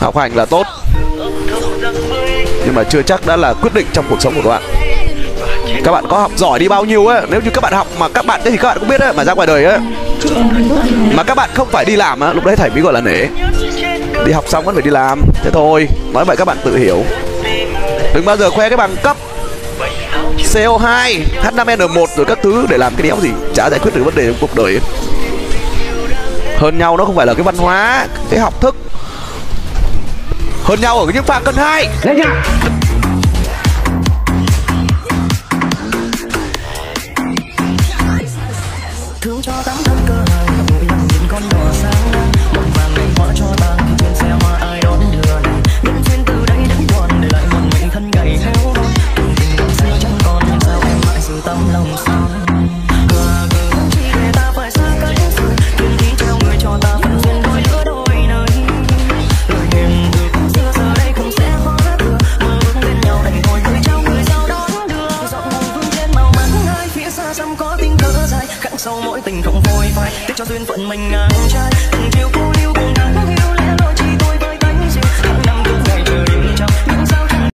Học hành là tốt, nhưng mà chưa chắc đã là quyết định trong cuộc sống của các bạn. Các bạn có học giỏi đi bao nhiêu á, nếu như các bạn học mà các bạn thì các bạn cũng biết á, mà ra ngoài đời á mà các bạn không phải đi làm á, lúc đấy thầy mới gọi là nể. Đi học xong vẫn phải đi làm, thế thôi. Nói vậy các bạn tự hiểu. Đừng bao giờ khoe cái bằng cấp CO2, H5N1 rồi các thứ để làm cái đéo gì, chả giải quyết được vấn đề trong cuộc đời. Hơn nhau nó không phải là cái văn hóa, cái học thức. Hơn nhau ở cái những pha cân hai. Lên nhạc. Thương cho tắm thân cơ hài, ngồi lặng nhìn con đò sáng, mộng vàng ngày hóa cho tàn thì trên xe hoa ai đón đưa này. Nhân duyên từ đây đến còn để lại một mình thân gầy héo hon. Tình tình năm xưa chẳng còn nhưng sao em mãi giữ tấm lòng son. Cờ cờ chỉ để ta phải xa cách rồi, duyên thì treo người cho ta phần duyên đôi lứa đôi nơi. Lời hiền từ cũ xưa giờ đây không sẽ hóa thừa, mơ ước bên nhau đành thôi người trao người sao đón đưa. Dọn hồng vương trên màu mắt hai phía xa xăm có tình thơ dài, khắc sâu mỗi tình không phôi phai, tiếc cho duyên phận mình ngang trái. Tình yêu